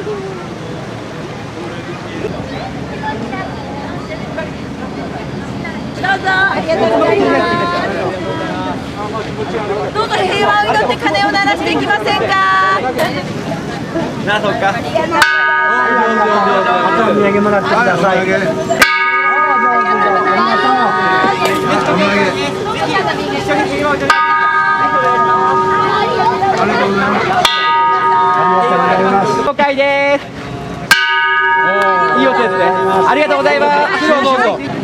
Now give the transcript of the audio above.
どうぞありがとうございます。どうぞ平和を祈って鐘を鳴らしていきませんか。 なあ、そっか。 ありがとう。 お土産もらってください。 ありがとうございます。 了解です。いい音ですね。ありがとうございます。どうぞどうぞ。